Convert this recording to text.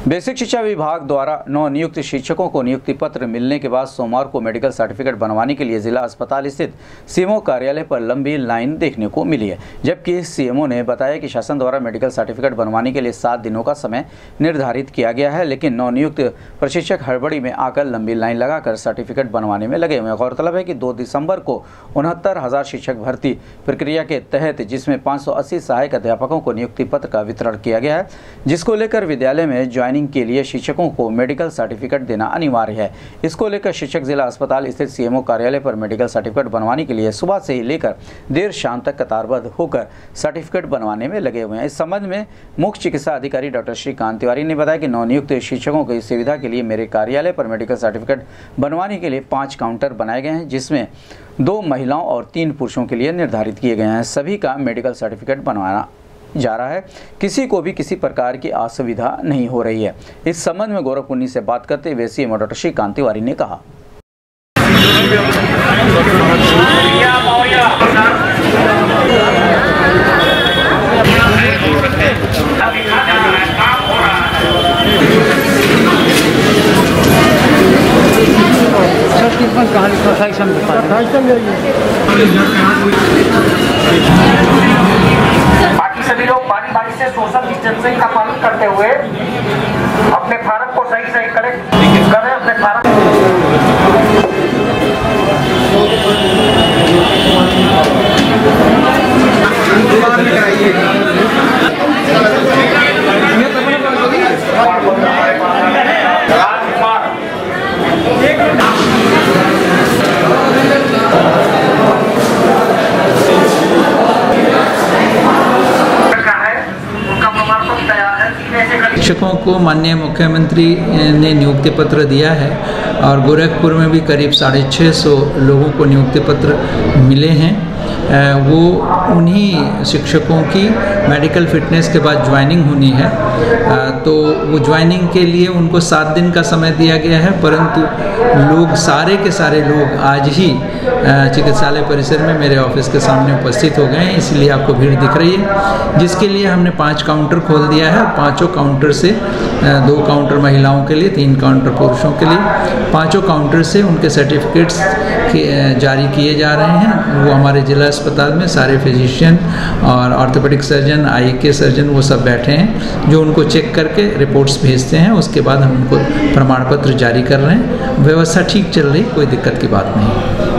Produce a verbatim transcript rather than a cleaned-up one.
Basic शिक्षा विभाग द्वारा नवनियुक्त शिक्षकों को नियुक्ति पत्र मिलने के बाद सोमवार को मेडिकल सर्टिफिकेट बनवाने के लिए जिला अस्पताल स्थित सीएमओ कार्यालय पर लंबी लाइन देखने को मिली है। जबकि सीएमओ ने बताया कि शासन द्वारा मेडिकल सर्टिफिकेट बनवाने के लिए सात दिनों का समय निर्धारित किया गया है, लेकिन नवनियुक्त प्रशिक्षक हड़बड़ी में आकर लंबी लाइन लगाकर सर्टिफिकेट बनवाने में लगे हुए हैं। गौरतलब है कि दो दिसंबर को उनहत्तर हजार शिक्षक भर्ती प्रक्रिया के तहत जिसमें पाँच सौ अस्सी सहायक अध्यापकों को नियुक्ति पत्र का वितरण किया गया है, जिसको लेकर विद्यालय में ज्वाइनिंग के लिए शिक्षकों को मेडिकल सर्टिफिकेट देना अनिवार्य है। इसको लेकर शिक्षक जिला अस्पताल स्थित सीएमओ कार्यालय पर मेडिकल सर्टिफिकेट बनवाने के लिए सुबह से ही लेकर देर शाम तक कतारबद्ध होकर सर्टिफिकेट बनवाने में लगे हुए हैं। इस संबंध में मुख्य चिकित्सा अधिकारी डॉक्टर श्रीकांत तिवारी ने बताया कि नवनियुक्त शिक्षकों की सुविधा के लिए मेरे कार्यालय पर मेडिकल सर्टिफिकेट बनवाने के लिए पाँच काउंटर बनाए गए हैं, जिसमें दो महिलाओं और तीन पुरुषों के लिए निर्धारित किए गए हैं। सभी का मेडिकल सर्टिफिकेट बनवाना जा रहा है, किसी को भी किसी प्रकार की असुविधा नहीं हो रही है। इस संबंध में गोरखपुर से बात करते हुए सीएमओ डॉक्टर श्रीकांत तिवारी ने कहा, बाकी सभी लोग बारी बारी से सोशल डिस्टेंसिंग का पालन करते हुए अपने फार्म को सही सही करेक्ट करें। अपने फार्म शिक्षकों को माननीय मुख्यमंत्री ने नियुक्ति पत्र दिया है और गोरखपुर में भी करीब साढ़े छः सौ लोगों को नियुक्ति पत्र मिले हैं। वो उन्हीं शिक्षकों की मेडिकल फिटनेस के बाद ज्वाइनिंग होनी है, तो वो ज्वाइनिंग के लिए उनको सात दिन का समय दिया गया है, परंतु लोग सारे के सारे लोग आज ही चिकित्सालय परिसर में मेरे ऑफिस के सामने उपस्थित हो गए हैं, इसलिए आपको भीड़ दिख रही है, जिसके लिए हमने पांच काउंटर खोल दिया है। पांचों काउंटर से दो काउंटर महिलाओं के लिए, तीन काउंटर पुरुषों के लिए, पांचों काउंटर से उनके सर्टिफिकेट्स जारी किए जा रहे हैं। वो हमारे जिला अस्पताल में सारे फिजिशियन और ऑर्थोपेडिक सर्जन, आई के सर्जन वो सब बैठे हैं, जो उनको चेक करके रिपोर्ट्स भेजते हैं। उसके बाद हम उनको प्रमाण पत्र जारी कर रहे हैं। व्यवस्था ठीक चल रही, कोई दिक्कत की बात नहीं।